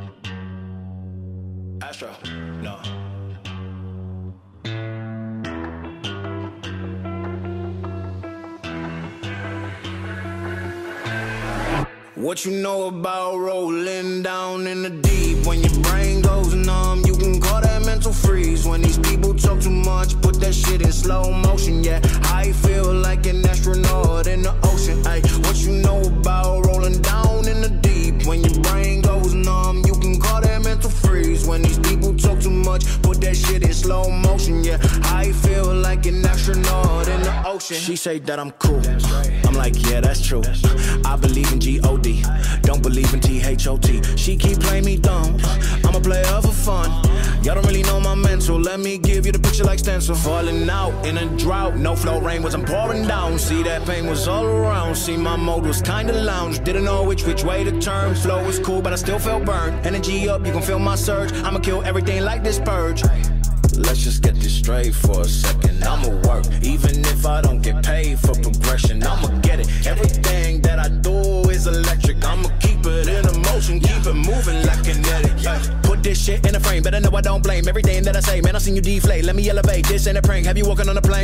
Astro, no. What you know about rolling down in the deep? When your brain goes numb, you can call that mental freeze. When these people talk too much, put that shit in slow motion. Yeah, I feel like an astronaut in the ocean. Ay, what you know about rolling down in the deep? When your brain goes numb, you can call that mental freeze. When these people talk too much, put that shit in slow motion. Yeah, I feel like an astronaut in the ocean. She say that I'm cool. I'm like, yeah, that's true. I believe in G-O-D. Don't believe in T-H-O-T. She keep playing me dumb. I'm a player for fun. Y'all don't really know my mental. Let me give you the picture like stencil. Falling out in a drought. No flow rain wasn't pouring down. See, that pain was all around. See, my mode was kinda lounge. Didn't know which way to turn. Flow was cool, but I still felt burned. Energy up, you can feel my surge. I'ma kill everything like this purge. Let's just get this straight for a second. I'ma work, even if I don't get paid for progression. I'ma get it. Everything that I do is electric. I'ma keep it in motion, keep it moving like kinetic. Put this shit in a frame, better know I don't blame everything that I say. Man, I seen you deflate. Let me elevate. This ain't a prank. Have you walking on a plane?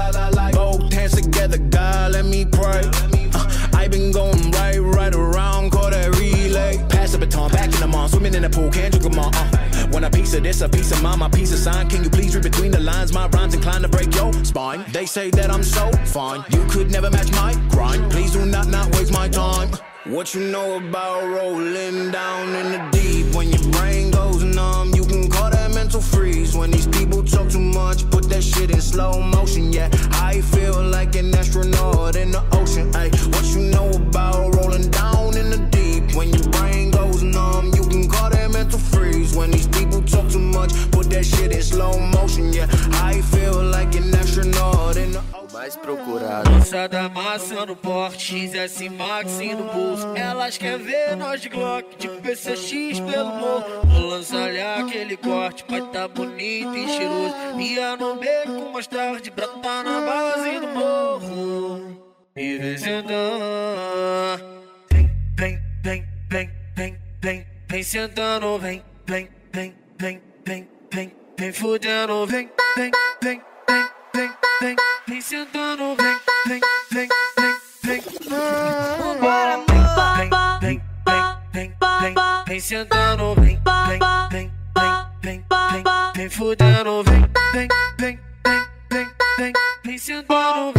Both hands together, God, let me pray. I been going right around, call that relay. Pass the baton, back in the mall, swimming in the pool, can't drink them all. Want a piece of this, a piece of mine, my piece of sign. Can you please read between the lines? My rhymes inclined to break your spine. They say that I'm so fine, you could never match my grind. Please do not waste my time. What you know about rolling down in the deep? When your brain goes numb, you can call that mental freeze. When these people talk too much, put that shit in slow motion. Yeah, I feel like an astronaut in the ocean. Ay, what you know about rolling down in the deep? When your brain goes numb, you can call that mental freeze. When these people talk too much, put that shit in slow motion. Yeah, I feel like an astronaut in the ocean. Mais procurado. Lança da massa no porte, XS Max no bolso. Elas querem ver nós de Glock, de PCX pelo morro. Vou lançar-lhe aquele corte, vai tá bonito e cheiroso. Ia no beco mais tarde, brota na base do morro. E vem sentando. Vem sentando, vem fudendo, vem sentando, vambora, amor. Vem sentando, vem fudendo, vem sentando,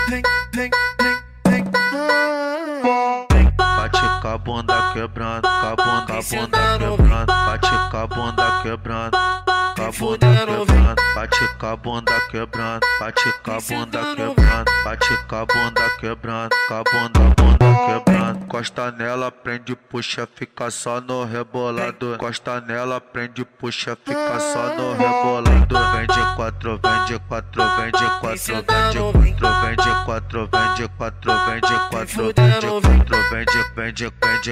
Bate com a bunda quebrando, com a bunda quebrando. Bate com a bunda quebrando, com a bunda quebrando. Bate com a bunda quebrando, bate com a bunda quebrando. Bate com a bunda quebrando, com a bunda quebrando. Costa nela, prende, puxa, fica só no rebolado. Costa nela, prende, puxa, fica só no rebolado. Vende quatro, vende quatro, vende quatro, vende quatro, vende quatro, vende quatro, vende quatro, vende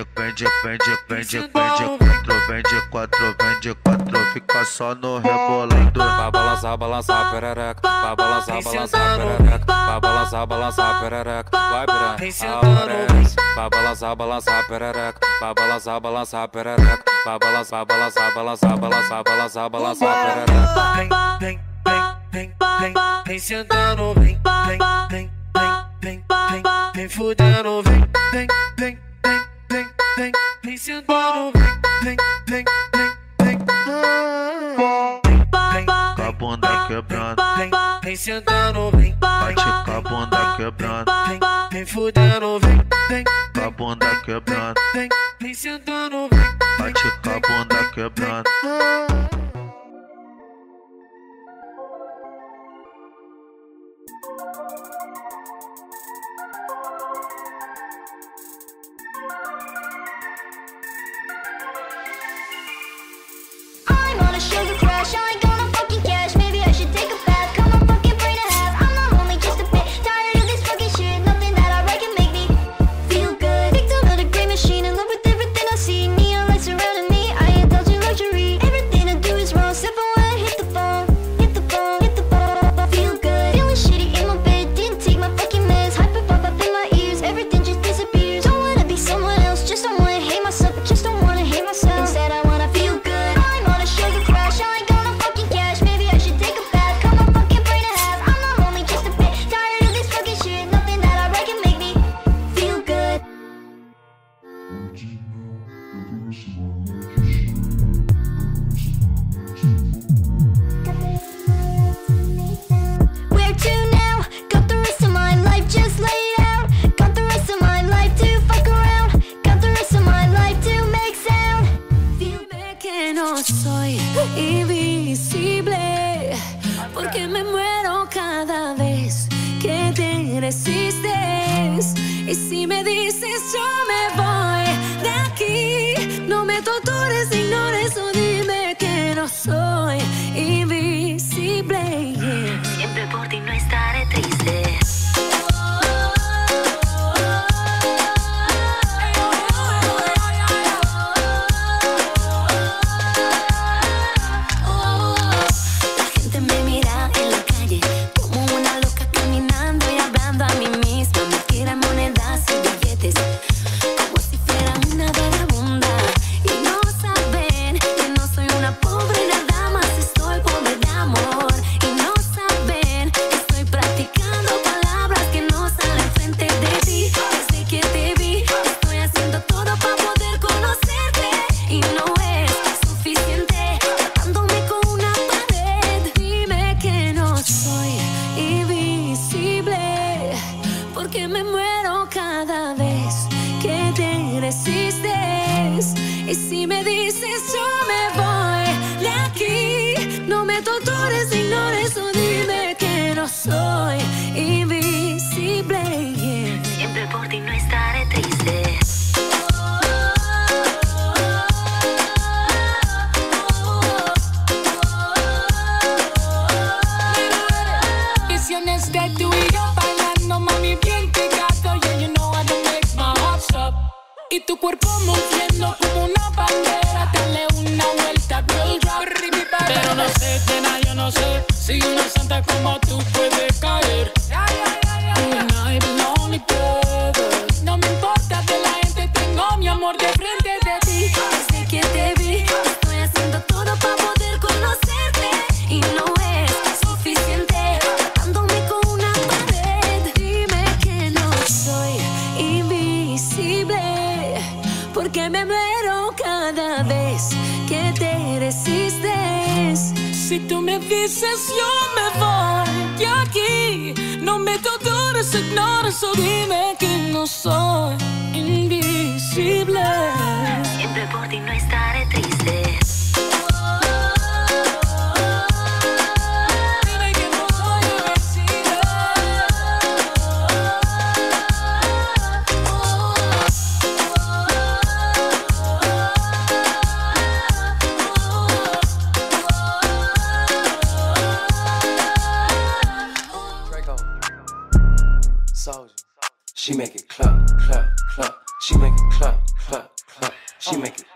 quatro, vende quatro, fica só no rebolado. Vai balançar perereca, vai balançar perereca, vai balançar perereca, vai piranha, vai balançar perereca, vai balançar perereca, vai balançar perereca. Vem sentando, vem fudendo, vem sentando, Com a bunda quebrando, vem sentando, bate com a bunda quebrando, vem fudendo, com a bunda quebrando, vem sentando, bate com a bunda quebrando. I'm on a sugar crash, I ain't gonna fucking cash. Maybe I should take a bath, cut my fucking brain in half. I'm not homie, just a bit tired of this fucking shit. Nothing that I write can make me feel good. Victim of the great machine, in love with everything I see. Neon lights surrounding me, I indulge in luxury. Everything I do invisible, porque me muero cada vez que te resistes. Y si me dices yo me voy de aquí, no me tortures, ignores o dime que no soy invisible. Yeah. Siempre por ti no estaré triste. La gente me mira en la calle como una loca caminando y hablando a mí misma. Me tiran monedas y billetes como si fuera una vagabunda. Y no saben que no soy una pobre, nada más estoy pobre de amor. Y no saben que estoy practicando palabras que no salen frente de ti. Desde que te vi estoy haciendo todo para poder conocerte. Y no es suficiente tratándome con una pared. Dime que no soy invisible, porque me muero cada vez que te resistes. Y si me dices yo me voy de aquí, no me tortures, ignores o dime que no soy invisible. Yeah. Siempre por ti no estaré triste. Visiones de tú y yo bailando, mami, bien pegado. Yeah, you know how to make my heart stop. Y tu cuerpo moviendo como una bandera. Dale una vuelta, girl, drop. Pero no sé, nena, yo no sé si una santa como tú puede caer. You and I belong together. No me importa de la gente, tengo mi amor de frente de ti. Desde que te vi estoy haciendo todo para poder conocerte. Y no es suficiente tratándome con una pared. Dime que no soy invisible, porque me muero cada vez que te resistes. Si tú me dices yo me voy de aquí, no me tortures, ignores o dime que no soy invisible. Siempre por ti no estaré triste. Dime que no soy invisible. Draco, Soldier. She make it clap, clap, clap. She make it clap, clap, clap. She make it.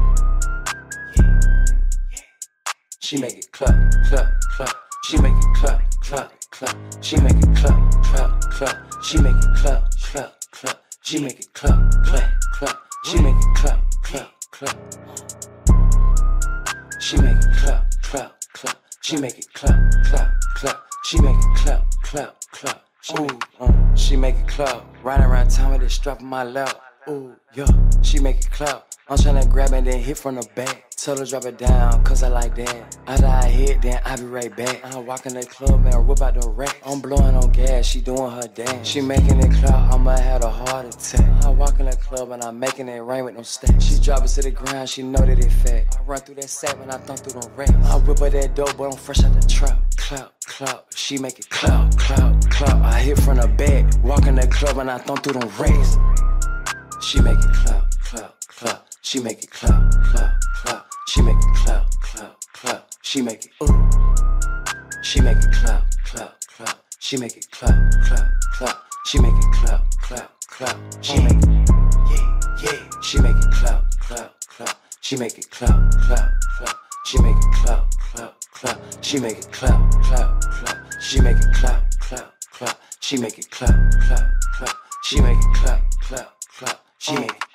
She make it clap, clap, clap. She make it clap, clap, clap. She make it clap, clap, clap. She make it clap, clap, clap. She make it clap, clap, clap. She make it clap, clap, clap. She make it clap, clap, clap. She make it clap, clap, clap. She make it clap, clap, clap. Ooh, she make it clap. Riding around town with it strap on my lap. Ooh, yeah, she make it clap. I'm tryna grab it, then hit from the back. Tell her drop it down, cause I like that. After I hit, then I be right back. I walk in the club and whip out the rack. I'm blowing on gas, she doing her dance. She making it clap, I'ma have a heart attack. I walk in the club and I'm making it rain with no stacks. She drop it to the ground, she know that it fat. I run through that sack when I thump through the racks. I whip her that dope, but I'm fresh out the trap. Clap, clap, she make it clap, clap, clap. I hit from the back, walk in the club and I thump through the racks. She make it clap, clap, clap. She make it clap, clap, clap. She make it clap, clap, clap. She make it ooh. She make it clap, clap, clap. She make it clap, clap, clap. She make it clap, clap, clap. She make it yeah, yeah. She make it clap, clap, clap. She make it clap, clap, clap. She make it clap, clap, clap. She make it clap, clap, clap. She make it clap, clap, clap. She make it clap, clap, clap. She make it clap, clap, clap. She make it.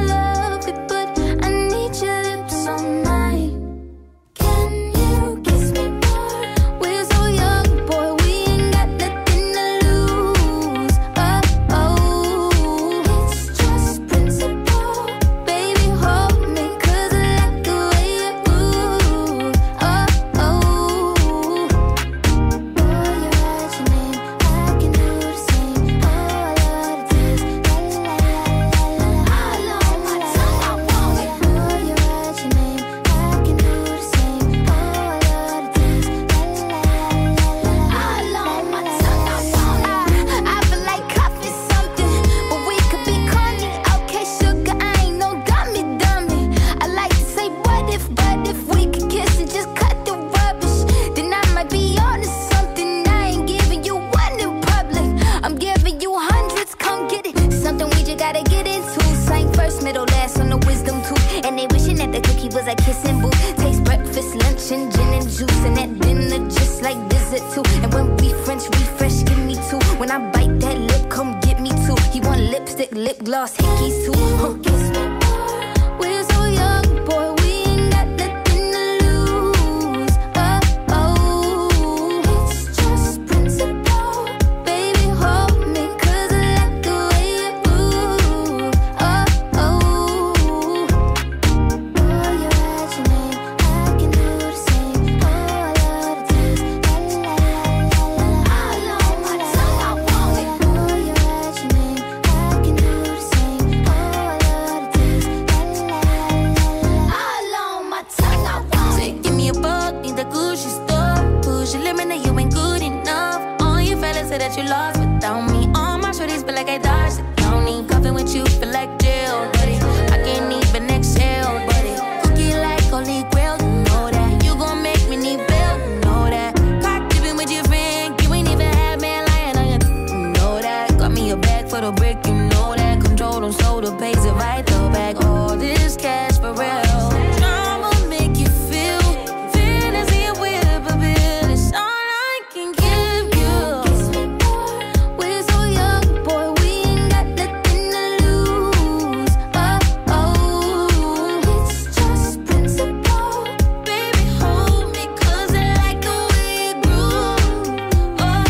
Kiss kissing booth. Taste breakfast, lunch, and gin and juice. And at dinner, just like dessert too. And when we French refresh, give me two. When I bite that lip, come get me two. He want lipstick, lip gloss, hickeys too. Kiss me more. We're so young, boy, we ain't got nothing to lose. Oh, it's just principle. Baby, hold me, 'cause I like the way you move. Oh, boy, you write your name, I can do the same. Oh, I love the taste. La la la la la. All on my tongue, I want it. Boy, you write your name, I can do the same. Oh, I love the taste. La la la la. All on my tongue, I want it. Give me a buck, need the Gucci stuff. Push your limit, now you ain't good enough. All you fellas say that you lost without me. All my shorties feel like I dodged the county. Coughing with you feel like jail, buddy. I can't even exhale, buddy. Cookie like holy grail, you know that. You gon' make me need bail, you know that. Caught dipping with your friend, you ain't even had man lying on you, you know that. Got me a bag for the brick, you know that. Control them, so the pays it right, throw back all this cash for real. I'ma make you feel fantasy and whip a bill. It's all I can give you. Kiss me more. We're so young, boy, we ain't got nothing to lose. Oh, it's just principle. Baby, hold me, 'cause I like the way you groove. Oh,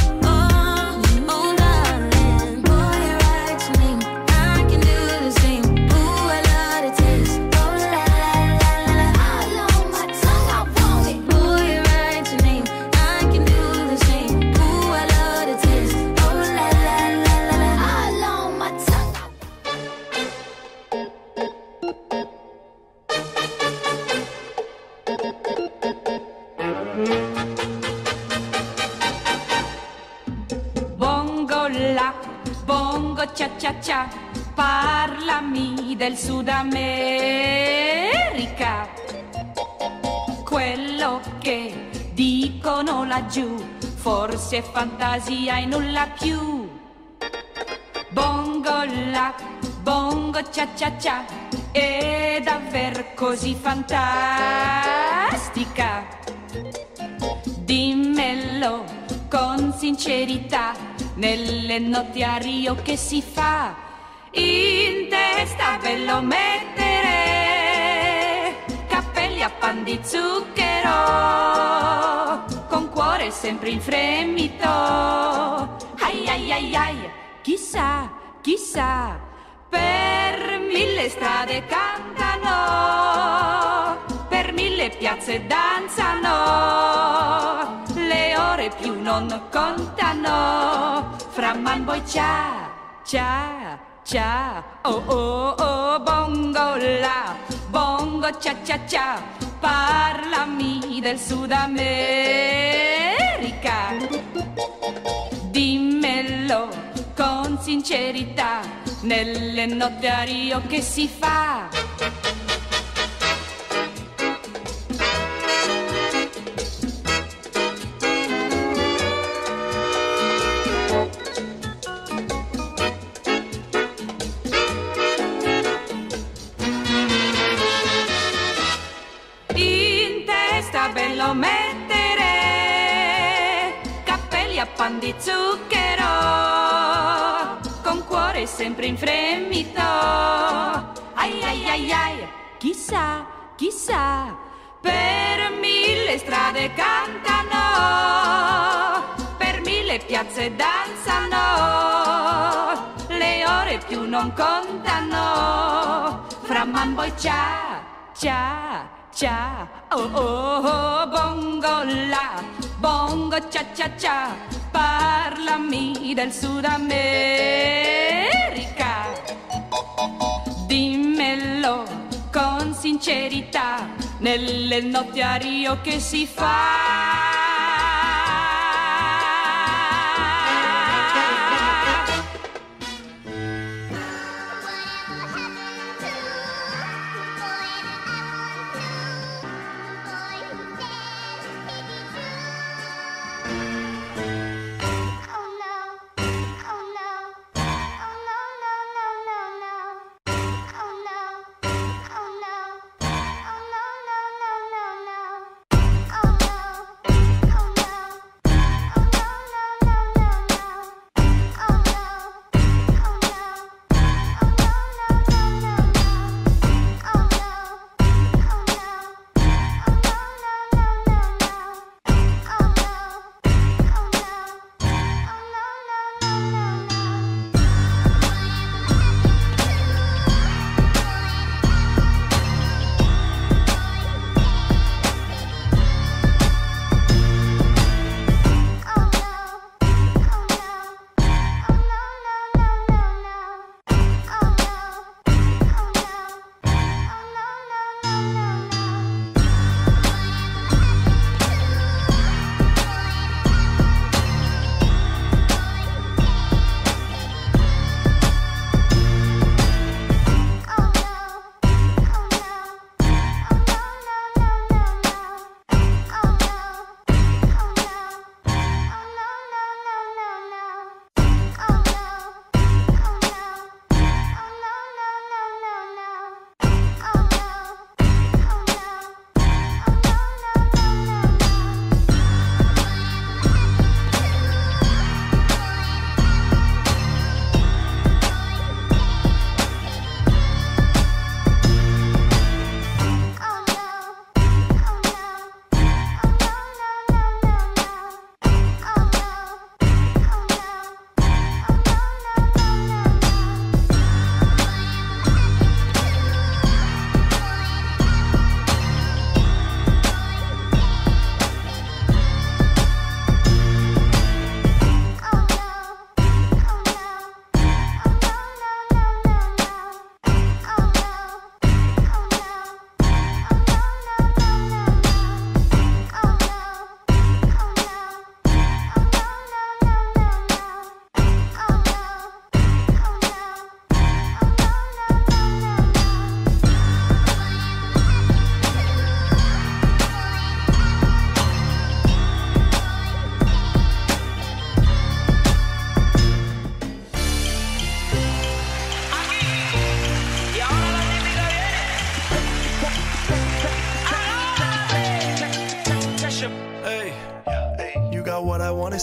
darling. Boy, you write your name, I can do the same. Ooh, I love the taste. Oh, la la la la la. All on my tongue, I want it. Boy, you write your name, I can do the same. Ooh, I love the taste. Oh, la la la la la. All on my tongue, I Bongo la, bongo cia cia cia, parlami del Sud America. Quello che dicono laggiù, forse è fantasia e nulla più. Bongo la, bongo cia cia cia, è davvero così fantastica. Dimmelo con sincerità, nelle notti a Rio che si fa? In testa bello mettere cappelli a pan di zucchero, con cuore sempre in fremito. Ai ai ai ai, chissà, chissà, per 1000 strade cantano, per 1000 piazze danzano, le ore più non contano, fra mambo e cia, cia, cia, oh oh oh, bongo la, bongo cia cia cia, parlami del Sud America. Dimmelo con sincerità, nelle notti a Rio che si fa? In testa bello mettere cappelli a pan di zucchero, con cuore sempre in fremito. Ai ai ai ai, chissà, chissà, per 1000 strade cantano, per 1000 piazze danzano, le ore più non contano, fra mambo e cia, cia, cia, oh oh oh, bongo la, bongo cia cia cia, parlami del Sud America. Dimmelo con sincerità, nelle notti a Rio che si fa?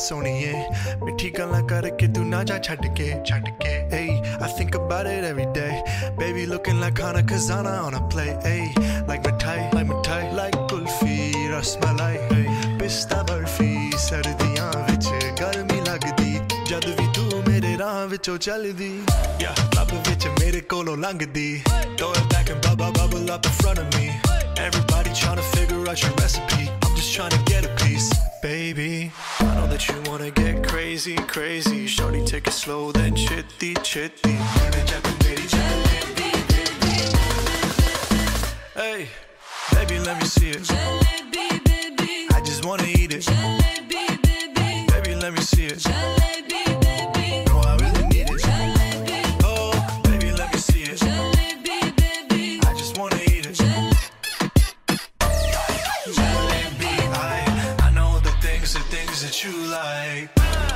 सोनिए मिठी गल्लां करके तू ना जा छड़ के hey I think about it every day baby looking like Khana Khazana on a plate hey like mithai like kulfi rasmalai pista barfi sardiyan vich garmi lagdi jad vi tu mere raah vichon chaldi yeah club vich mere kolo langdi throw it back and bubble up in front of me everybody trying to figure out your recipe I'm just trying to get a piece baby I know that you wanna get crazy shorty take it slow then chitty hey baby let me see it I just wanna eat it baby let me see it no I really need it oh baby let me see it I just wanna eat it I know the things that you like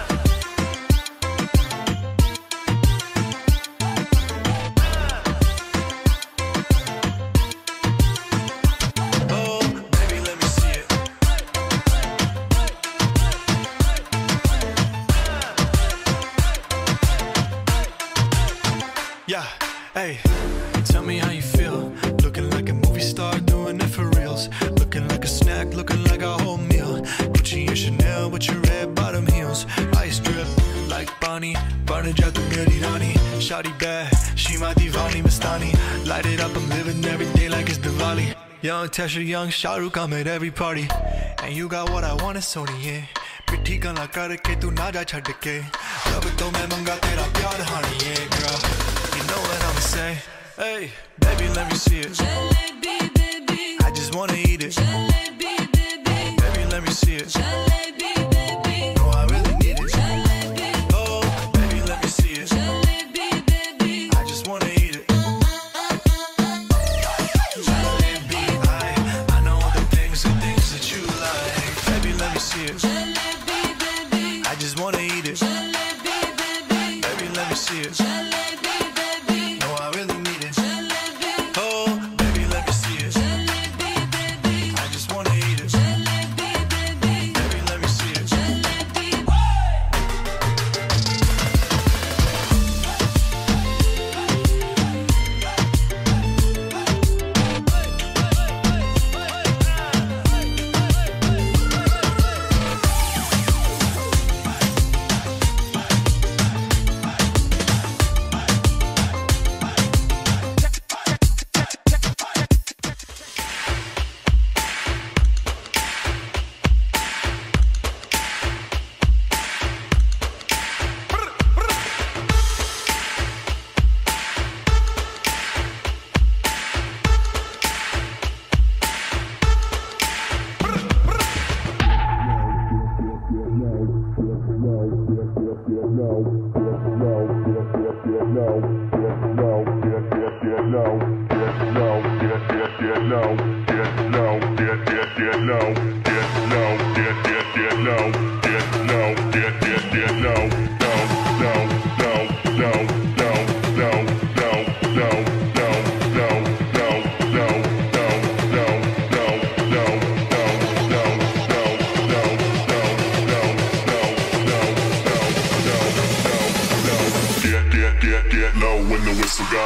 yeah, hey, tell me how you feel. Looking like a movie star, doing it for reals. Looking like a snack, looking like a whole meal. Gucci and Chanel with your red bottom heels. Ice drip like Bonnie, burning out the Meri Rani. Shawty bad, she my divani Mastani. Light it up, I'm living every day like it's Diwali. Young Tesha, young Shah Rukh, I'm at every party. And you got what I want, it's Sony, yeah. पिट्ठी गल्लां करके तू ना जा छड़ के रब तो मैं मंगा तेरा प्यार honey yeah girl you know what I'ma say hey baby let me see it I just wanna eat it baby let me see it no I really need it oh baby let me see it I just wanna eat it I know the things that you like baby let me see it I just wanna eat it baby let me see it no I really need it oh baby let me see it I just wanna eat it baby let me see it Get low when the whistle go.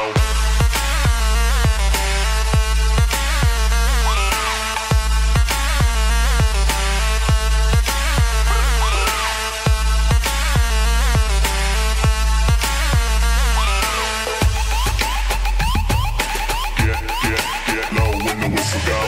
Get low when the whistle go.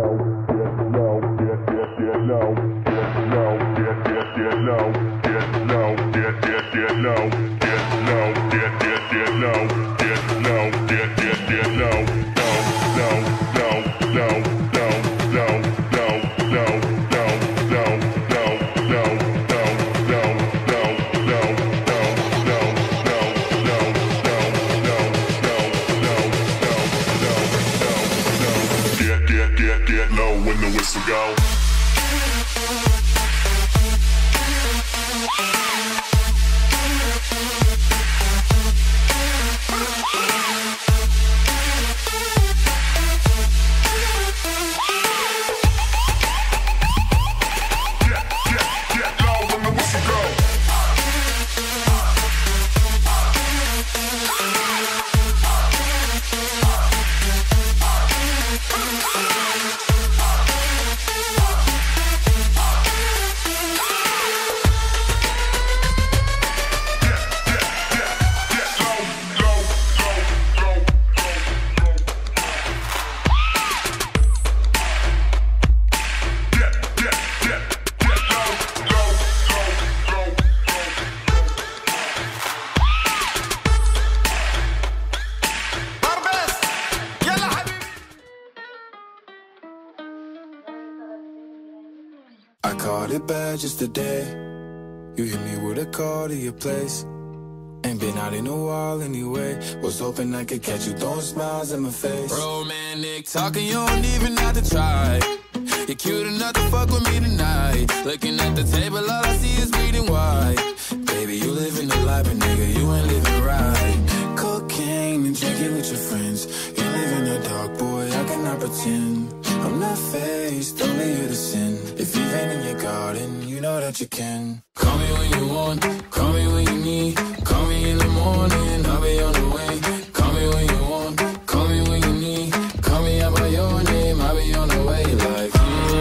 Get low. started bad just today. You hit me with a call to your place. Ain't been out in a while anyway. Was hoping I could catch you throwing smiles in my face. Romantic talking, you don't even have to try. You're cute enough to fuck with me tonight. Looking at the table, all I see is bleeding white. Baby, you living the life, but nigga, you ain't living right. Cocaine and drinking with your friends. You live in the dark, boy, I cannot pretend. I'm not faced, only here to sin. If you've been in your garden, you know that you can. Call me when you want, call me when you need. Call me in the morning, I'll be on the way. Call me when you want, call me when you need. Call me out by your name, I'll be on the way. Like,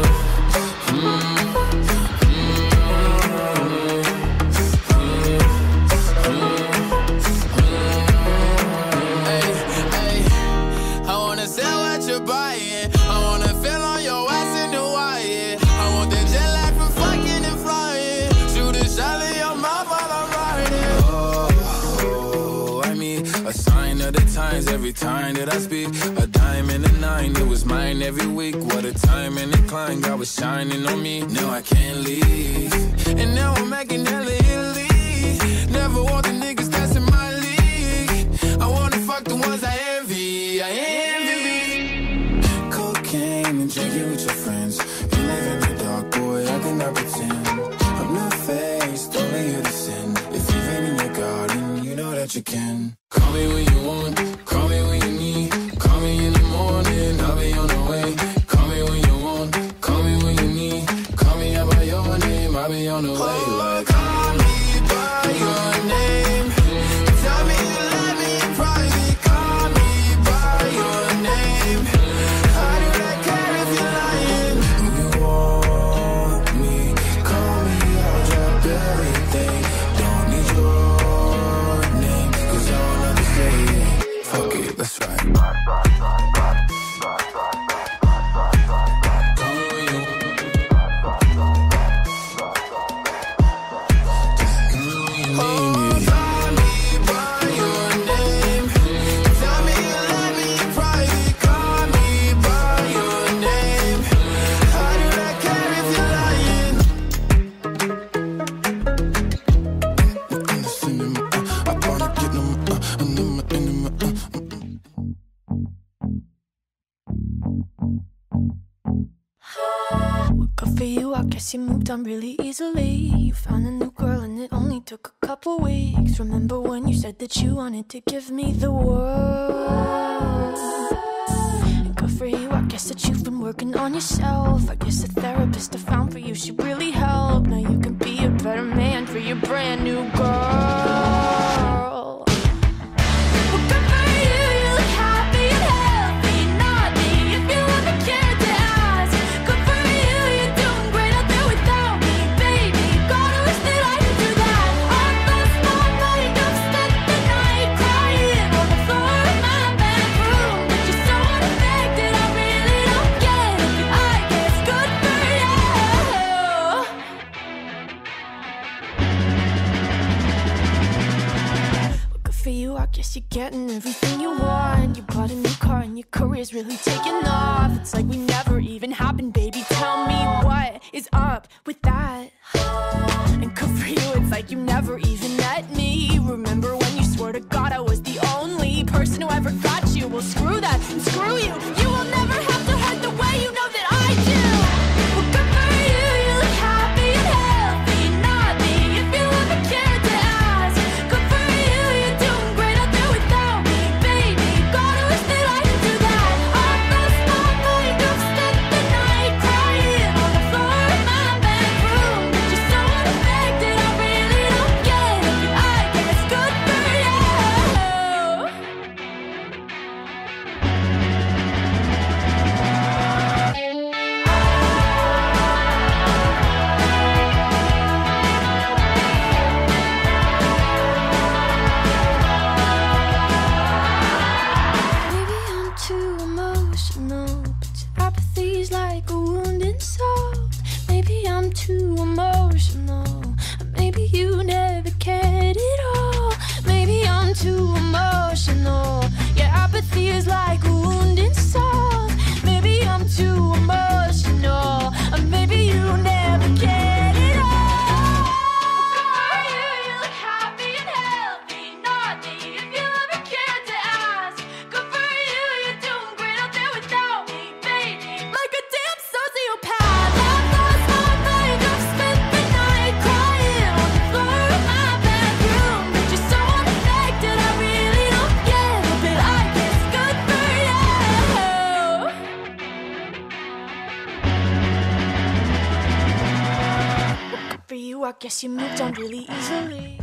I wanna sell what you're buying. I wanna feel on your ass in Hawaii. I want the jet lag from fucking and flying. Shoot a shot in your mouth while I'm riding. Oh, I mean, a sign of the times every time that I speak. A dime and a nine, it was mine every week. What a time and a climb, God was shining on me. Now I can't leave, and now I'm making hella Italy. Never want the niggas that's in my league. I wanna fuck the ones I envy. I envy. Cocaine and drinking with your friends. You live in the dark, boy, I cannot pretend. I'm not faced, only here to sin. If you've been in your garden, you know that you can. Call me when you want, call me when you need. Call me in the morning, I'll be on the way. Call me when you want, call me when you need. Call me out by your name, I'll be on the way. Like, call me by your name. Tell me you love me in private. Call me by your name. I do not care if you're lying. If you want me, call me, I'll drop everything. Don't need your name, 'cause I don't know to say it. Fuck it, let's ride. Good for you, I guess you moved on really easily. You found a new girl and it only took a couple weeks. Remember when you said that you wanted to give me the world? And good for you, I guess that you've been working on yourself. I guess the therapist I found for you should really help. Now you can be a better man for your brand new girl. Well, good for you, you look happy and healthy. Not me, if you ever cared to ask. Good for you, you're doing great out there without me, baby. Gotta wish that I could do that. I lost my mind, I've spent the night crying on the floor of my bedroom. But you're so unaffected, I really don't get it. I guess good for you. Well, good for you, I guess you're getting everything you want. You bought a new car and your career's really taking off. It's like we never even happened, baby. Tell me what is up with that? And good for you, it's like you never even met me. Remember when you swore to God I was the only person who ever got you? Well, screw that and screw you. You will never have to hurt the way you know that I do. Well, good for you, you look happy and healthy. Not me, if you ever cared to ask. Good for you, you're doing great out there without me, baby. Gotta wish that I could do that. I lost my mind, I've spent the night crying on the floor of my bedroom. But you're so unaffected, I really don't get it. I guess good for you. I guess you moved on really easily.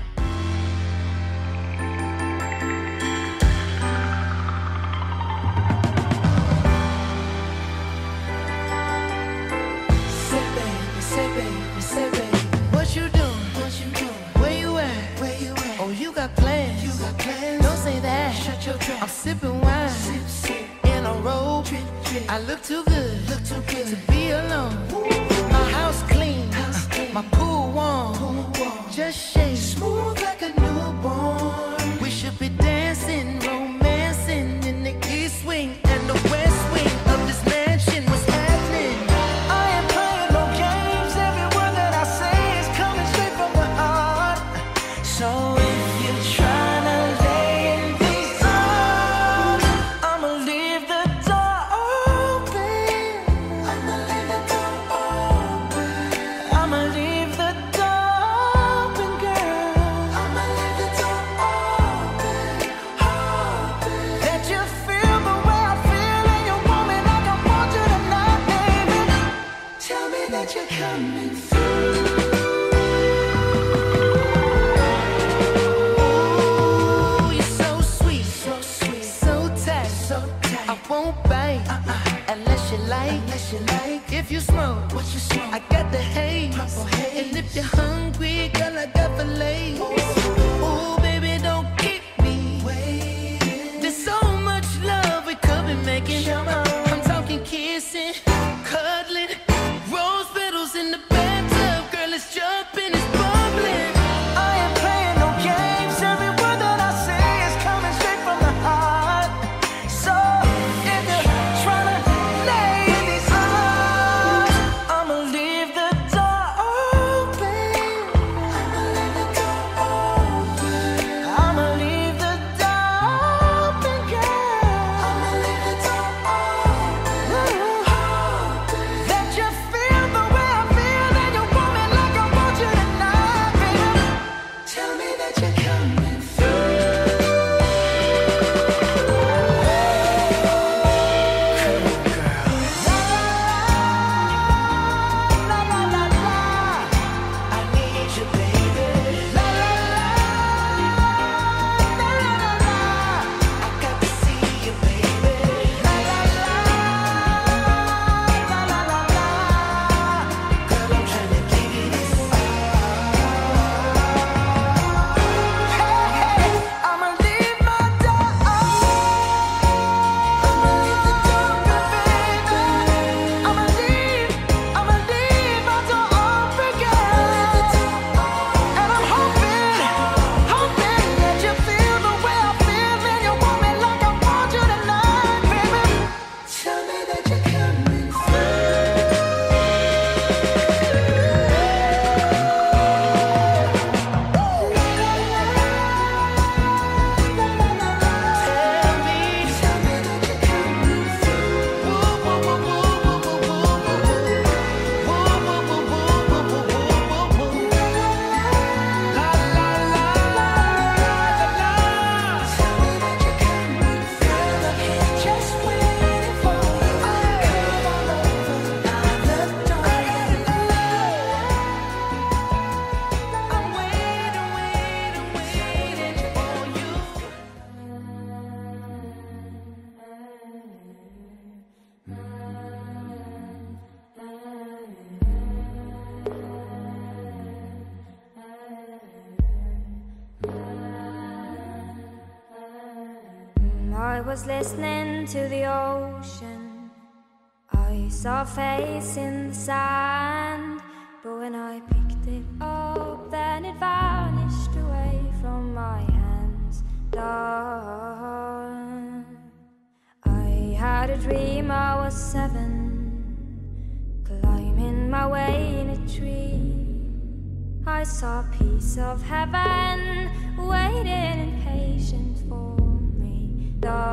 Say baby, what you doing? Where you at? Oh, you got plans? Don't say that. Shut your trap. I'm sipping wine in a robe. I look too good to be alone. My house clean, my pool warm. Just shake smooth like a newborn. We should be dancing, romancing in the east wing and the west wing of this mansion. What's happening? I ain't playing no games. Every word that I say is coming straight from the heart. So if you're trying to lay in these arms, I'ma leave the door open. I'ma leave the door open. I'ma leave the door open, girl. I'ma leave the door open. That you feel the way I feel and you want me like I want you tonight, baby. Tell me that you're coming through. Ooh, you're so sweet, so tight. I won't bite unless you like. If you smoke, I got the haze. And if you're hungry, girl, I got the lace. Ooh, baby, don't keep me waiting. There's so much love we could be making. I'm talking kissing, cuddling, rose petals in the bathtub. Girl, it's jumping, it's bubbling. I ain't playing no games. Every word that I say is coming straight from the heart. So if you're trying to lay in these arms, I'ma leave the door open. I'ma leave the door open. I'ma leave the door open, girl. I'ma leave the door open. That you feel the way I feel and you want me like I want you tonight, baby. Tell me that you're coming through. La la la la, I need you, baby. La la la, la la la la, I got to see you, baby. La la la, la la la la, girl, I'm trying to give you this. Hey, I'ma leave my door open. I'ma leave the door open, baby. I'ma leave my door open, girl. And I'm hoping that you feel the way I feel and you want me like I want you tonight, baby. Tell me that you're coming I was listening to the ocean. I saw a face in the sand, but when I picked it up, then it vanished away from my hands. Darn. I had a dream I was 7, climbing my way in a tree. I saw a piece of heaven waiting impatient for me.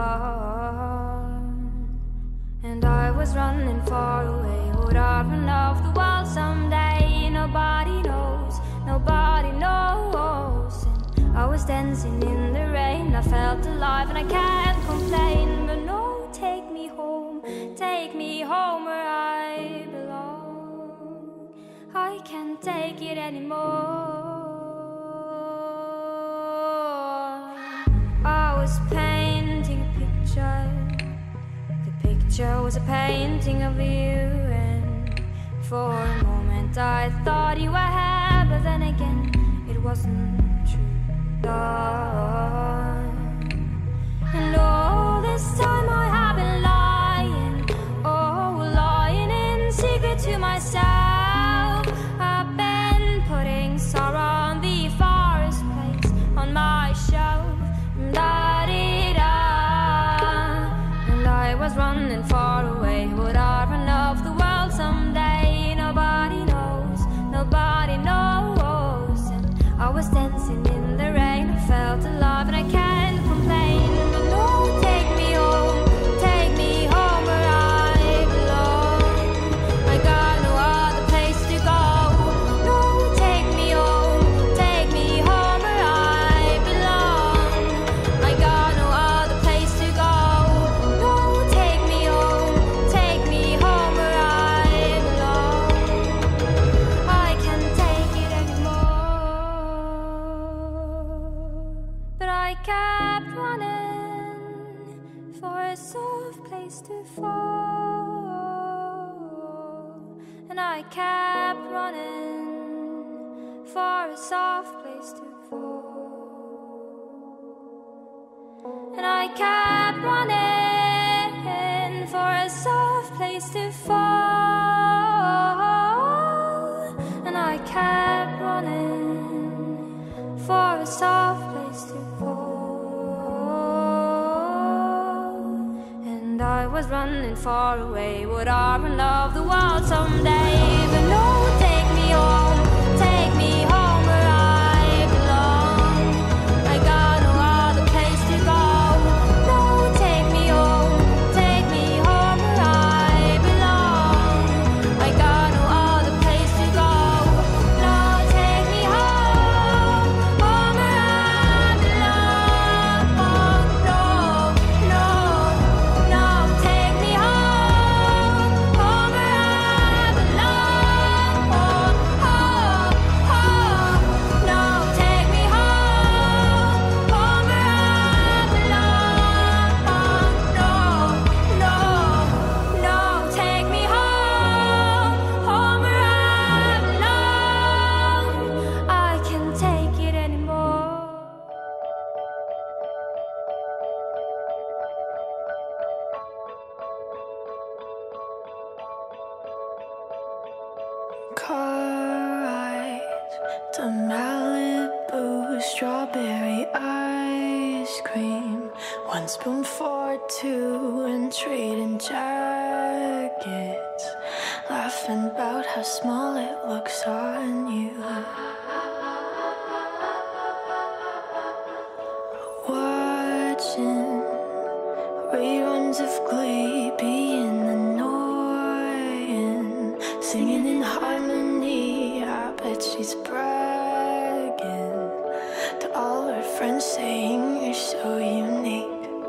Darn. And I was running far away. Would I run off the wall someday? Nobody knows, nobody knows. And I was dancing in the rain. I felt alive and I can't complain. But no, take me home where I belong. I can't take it it anymore. I was painting a picture. The picture was a painting of you, and for a moment I thought you were here, but then again it wasn't true. And all this time I have been lying, lying in secret to myself. I've been putting sorrow on the forest place on my shelf. Da-dee-da. And I was running far away. Would I run off the world someday? Nobody knows, nobody knows. And I was dancing in the rain. I felt alive and I can't complain. No, take me home where I belong. I got no other place to go. No, take me home where I belong. I got no other place to go. No, take me home where I belong. I can't take it anymore. But I kept running for a soft place to fall. And I kept running for a soft place to fall. And I kept running for a soft place to fall. And I kept running for a soft place to fall. And I was running far away. Would I run off the world someday? But no, take me home where I belong. I got no other place to go. No, take me home where I belong. I got no other place to go. No, take me home where I belong. No, take me home where I belong. No, take me home where I belong. No, take me home where I belong. I can't take it anymore. Car ride to Malibu, strawberry ice cream. 1 spoon for 2 and trading jackets, laughing about how small it looks on you. Watching reruns of Glee, being annoying, singing in harmony. I bet she's bragging to all her friends, saying you're so unique.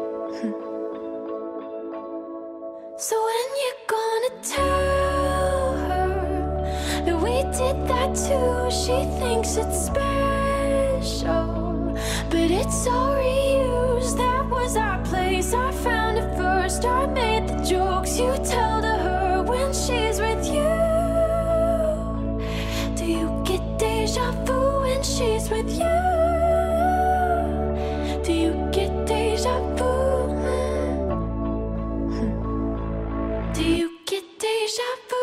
So when you gonna tell her that we did that too? She thinks it's special, but it's all reused. That was our place, I found it first. I made the jokes you tell to her when she's with you. Do you get deja vu when she's with you? Do you get deja vu? Do you get deja vu?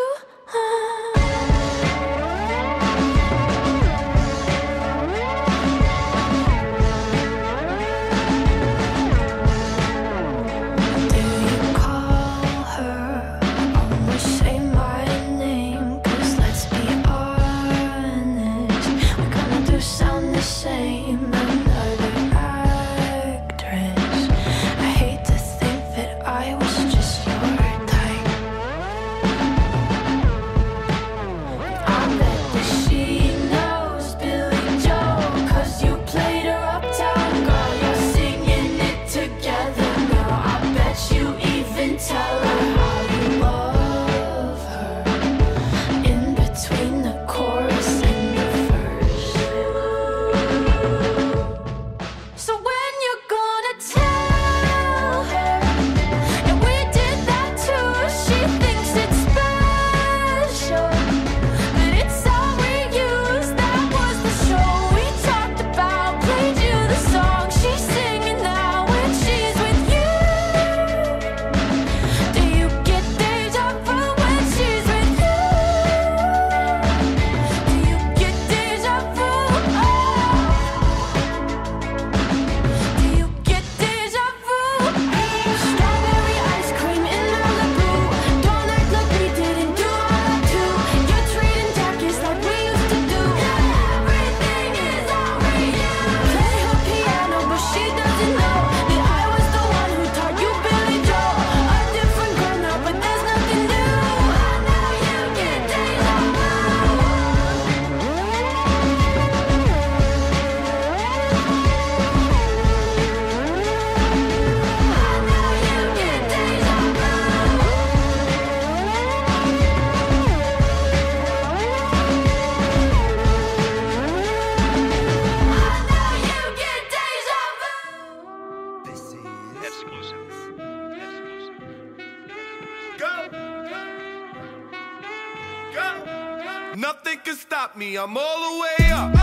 Nothing can stop me, I'm all the way up.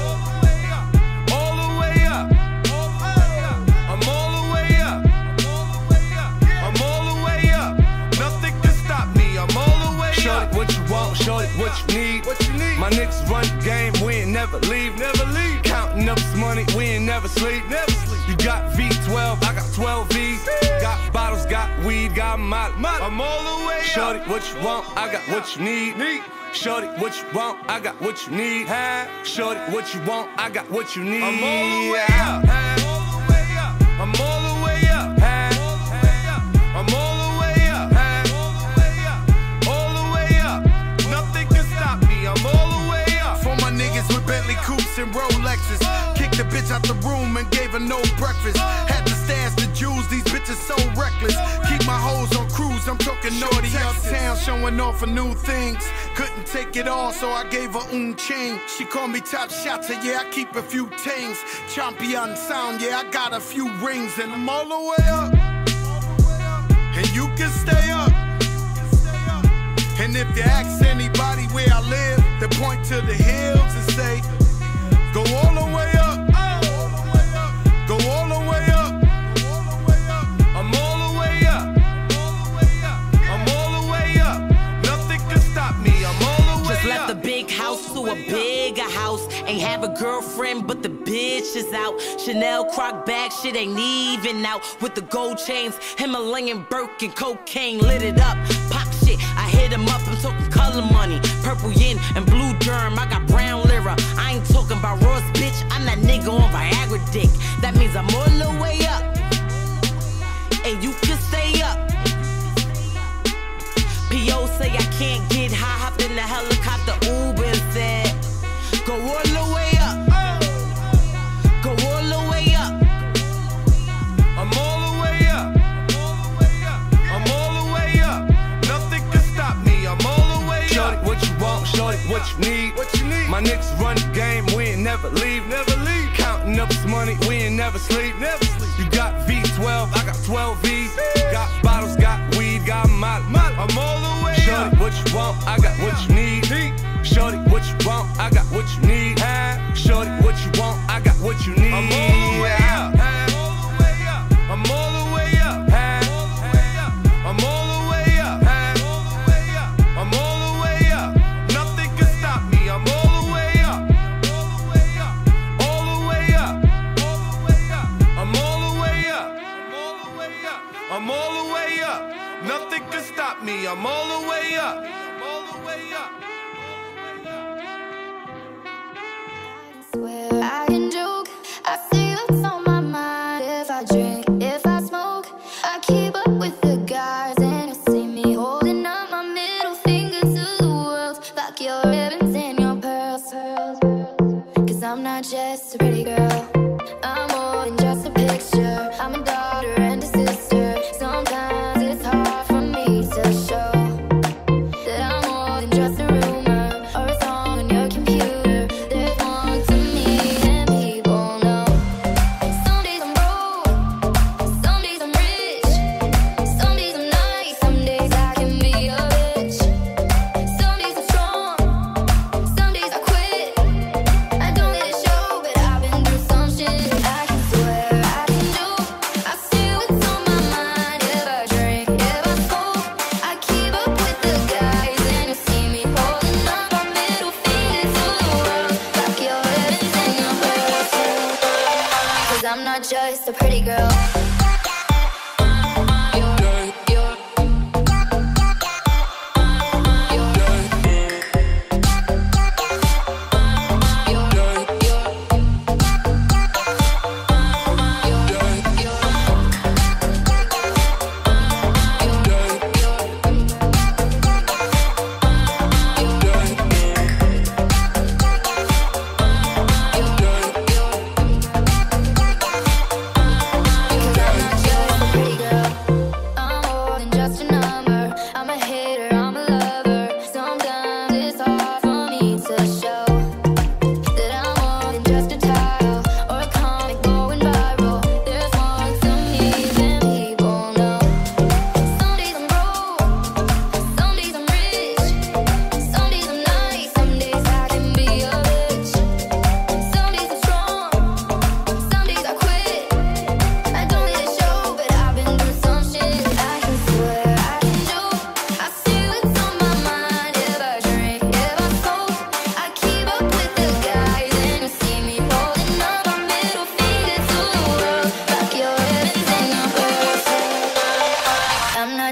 All the way up. I'm all the way up. I'm all the way up. Nothing can stop me, I'm all the way up. Shorty, what you want, shorty, what you need. My niggas run the game, we ain't never leave. Counting up this money, we ain't never sleep. You got V12, I got 12 V's. Got bottles, got weed, got molly. I'm all the way up. Shorty, what you want, I got what you need. Shorty, what you want, I got what you need. Shorty, what you want, I got what you need. I'm all the way up. I'm all the way up. I'm all the way up. All the way up. Nothing can stop me, I'm all the way up. For my niggas with Bentley coupes and Rolexes. Kicked the bitch out the room and gave her no breakfast. Had to stash the jewels, these bitches so reckless. Keep my hoes on cruise, I'm talking naughty uptown, showing off for new things. Couldn't take it all, so I gave her chain. She called me top shotter, yeah, I keep a few tings. Champion sound, yeah, I got a few rings. And I'm all the way up, and you can stay up. And if you ask anybody where I live, they point to the hills and say, go all the way up. Go all the way up. I'm all the way up. I'm all the way up. Nothing can stop me, I'm all the way up. Just left the big house to a bigger house. Ain't have a girlfriend, but the bitch is out. Chanel croc bag, shit ain't even out. With the gold chains, Himalayan Birkin, cocaine lit it up. Pop shit, I hit him up, I'm talking color money. Purple yin and blue germ, I got brown lira. I ain't talking about Ross, bitch, I'm that nigga on Viagra dick. That means I'm all the way up, and you can stay up. P.O. say I can't get high, hopped in the helicopter, Uber and said, go all the way up. Go all the way up. I'm all the way up. I'm all the way up. Nothing can stop me, I'm all the way up. Shorty, what you want, shorty, what you need. My niggas run the game, we ain't never leave. Counting up this money, we ain't never sleep. You got V12, I got 12 V's. Got bottles, got weed, got molly. I'm all the way up. Shorty, what you want, I got what you need. Shorty, what you want, I got what you need. Shorty, what you want, I got what you need. I'm all the way up. I'm all the way up. I'm all the way up. I'm all the way up. Nothing can stop me, I'm all the way up. All the way up. I'm all the way up. I'm all the way up. Nothing can stop me, I'm all the way up. I can joke, I see what's on my mind. If I drink, if I smoke, I keep up with the guys. And you see me holding up my middle finger to the world. Fuck your ribbons and your pearls. Cause I'm not just a pretty girl, I'm more than just a picture. I'm a daughter and a sister. Sometimes it's hard for me to show that I'm more than just a rumor or a song on your computer. There's more to me than me.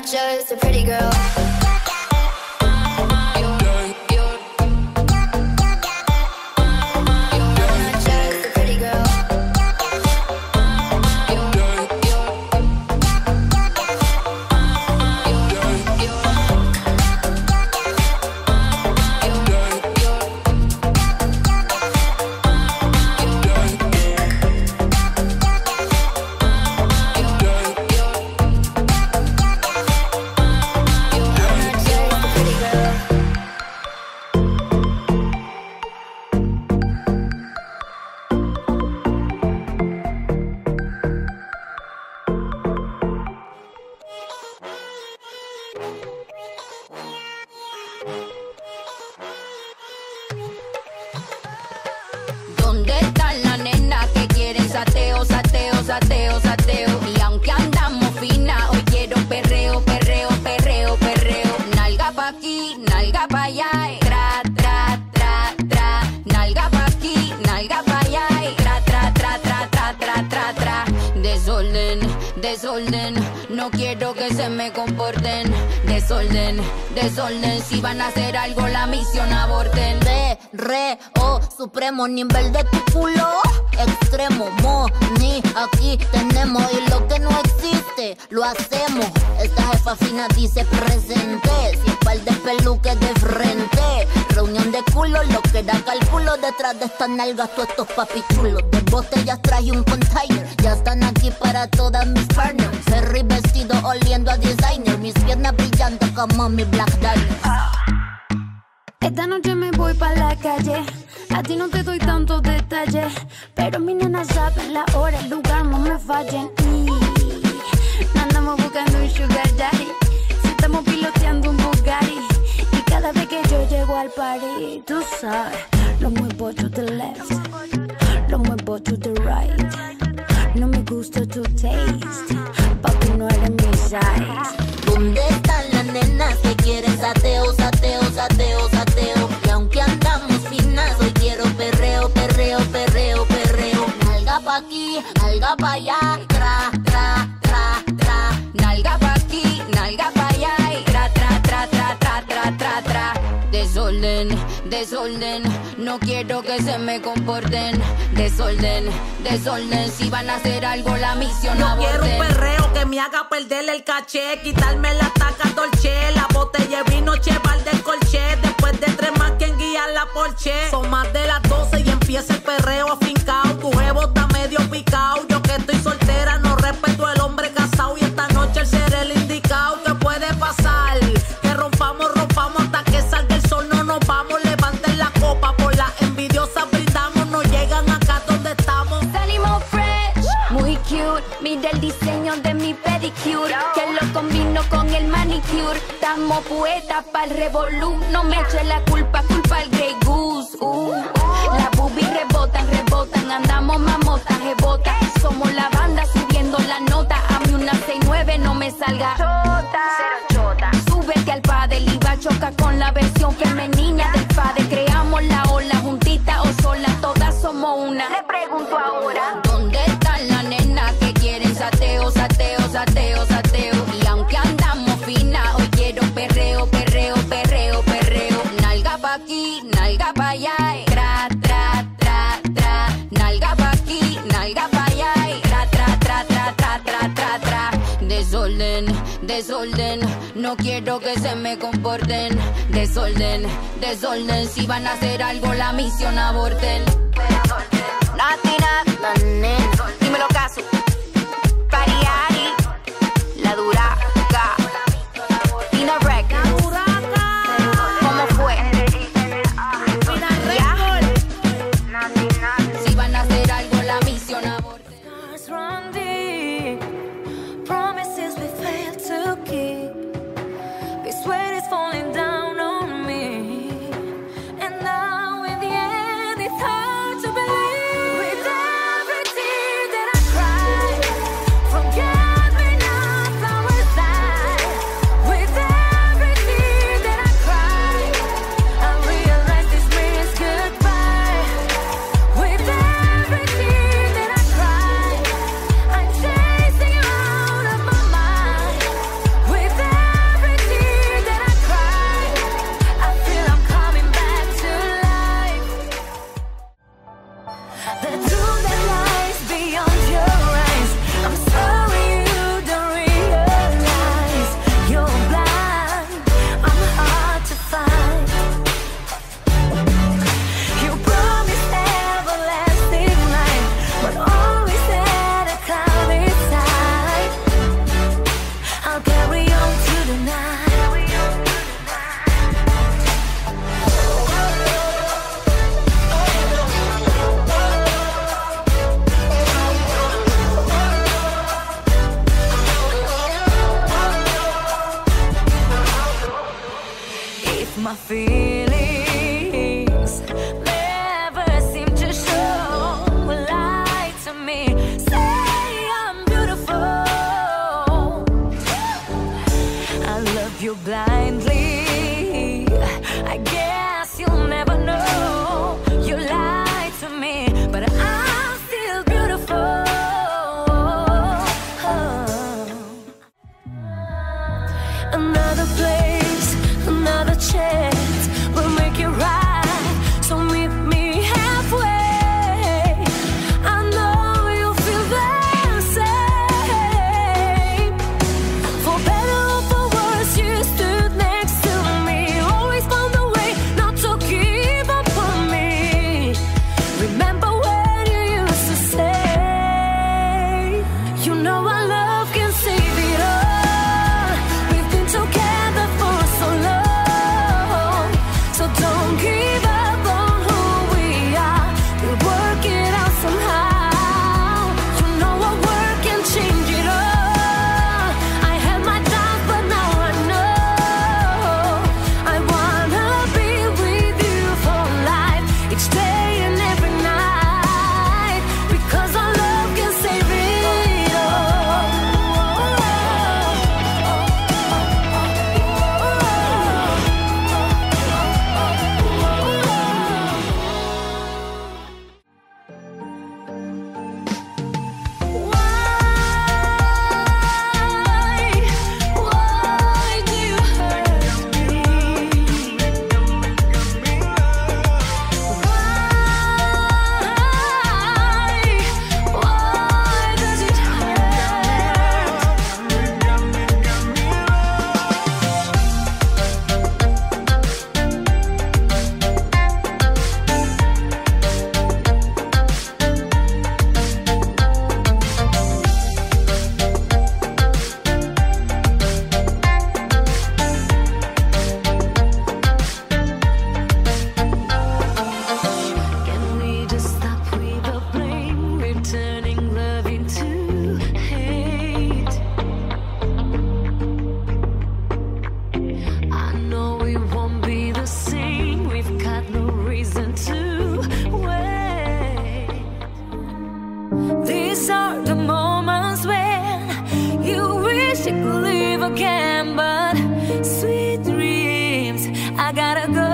not just a pretty girl. ¿Dónde están las nenas que quieren sateo, sateo, sateo, sateo? Y aunque andamos fina, hoy quiero perreo, perreo, perreo, perreo. Nalga pa' aquí, nalga pa' allá, tra, tra, tra, tra. Nalga pa' aquí, nalga pa' allá, tra, tra, tra, tra, tra, tra, tra, tra. Desorden, desorden, no quiero que se me comporten. Desorden, desorden, si van a hacer algo la misión aborten. Re, o, supremo nivel de tu culo. Extremo, mo, ni, aquí tenemos. Y lo que no existe, lo hacemos. Esta jefa fina dice presente. Sin par de peluques de frente. Reunión de culo, lo que da cálculo. Detrás de estas nalgas, todos estos papichulos. De botellas traje un container. Ya están aquí para todas mis partners. Ferry vestido oliendo a designer. Mis piernas brillando como mi Black Diamond. Esta noche me voy pa' la calle. A ti no te doy tantos detalles, pero mis nenas saben la hora, el lugar, no me fallen. No andamos buscando un sugar daddy, si estamos piloteando un Bugatti. Y cada vez que yo llego al party, tú sabes, lo muevo to the left, lo muevo to the right. No me gusta tu taste, papi no eres mi size. ¿Dónde están las nenas que quieren sateo, sateo, sateo, sateo? Y aunque andamos finas, hoy quiero perreo, perreo, perreo, perreo. Nalga pa' aquí, nalga pa' allá, tra, tra, tra, tra. Nalga pa' aquí, nalga pa' allá, tra, tra, tra, tra, tra, tra, tra, tra. Desorden, desorden, no quiero que se me comporten. Desorden, desorden, si van a hacer algo la misión no aborten. Quiero un perreo que me haga perder el caché, quitarme la taca dolce, la botella de vino cheval del colché. Después de 3 más quien guía la Porsche. Son más de las 12 y empieza el perreo afincao. Tu jevo está medio picao. Yo que estoy soltera no respeto al hombre casado. Y esta noche el ser el indicado. ¿Qué puede pasar? Que rompamos, rompamos hasta que salga el sol. No nos vamos, levanten la copa. Por las envidiosas brindamos. No llegan acá donde estamos. Salimos fresh, muy cute. Mira el diseño de mi pedicure, que lo combino con el manicure. Estamos poetas pa'l revolú. No me eche la culpa, culpa al Grey Goose. Las boobies rebotan, rebotan. Andamos mamotas, rebotas. Somos la banda subiendo la nota. A mí una 6-9 no me salga chota. Cero chota. Súbete al padel y va a chocar con la versión femenina del padre. Creamos la ola juntita o sola. Todas somos una. Le pregunto ahora, ¿dónde están las nenas que quieren sateo, sateo, sateo, sateo? Y aunque andamos fina, hoy quiero perreo, perreo, perreo, perreo. Nalga pa' aquí, nalga pa' allá, tra, tra, tra, tra. Nalga pa' aquí, nalga pa' allá, tra, tra, tra, tra, tra, tra, tra, tra. Desorden, desorden, no quiero que se me comporten. Desorden, desorden, si van a hacer algo la misión aborten. Latina, la nena. Dímelo caso. Pariari, la duraca. Tina Records. ¿Cómo fue? Si van a hacer algo la misión aborten. run deep. Promises we failed to keep. This weight is falling down on me. And now in the end it's hard to believe. With every tear that I cry from God. my feelings never seem to show. Lie to me, say I'm beautiful. I love you blindly. I guess you'll never know. You lied to me, but I'm still beautiful. Another place, another chance will make it right. So meet me halfway. I know you feel the same. For better or for worse, you stood next to me. Always found a way not to give up on me. Remember when you used to say, you know our love can save it all. We've been together for so long, so don't give up on who we are. We'll work it out somehow. You know our work can change it all. I had my doubts, but now I know. I wanna be with you for life, each day and every night, because our love can save it Why do you hurt me? Why does it hurt? Can we just stop with the blame, returning love into hate? I know we won't be the same. We've got no reason to wait. These are the moments when you wish you could live again, but sweet dreams, I gotta go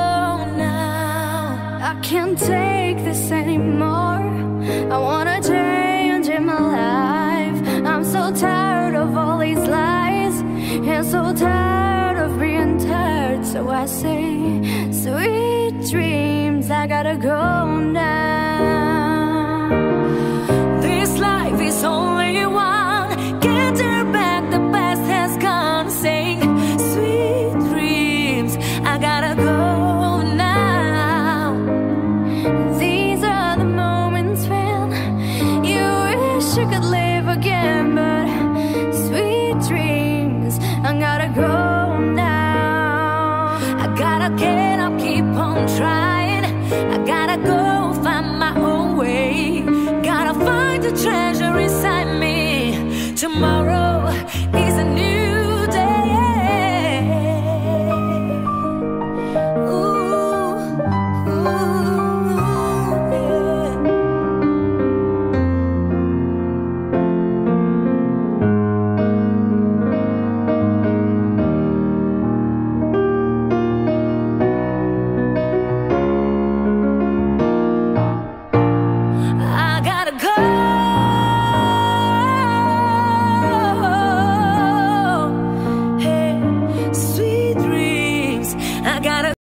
now. I can't take this anymore. I wanna change in my life. I'm so tired of all these lies, and so tired of being tired. So I say, sweet dreams, I gotta go now. This life is only one. Can't turn back, the past has gone. Sing, sweet dreams, I gotta go now. These are the moments when you wish you could live again, but sweet dreams, I gotta go now. I gotta get up, keep on trying. I gotta go find my own way. Gotta find the track.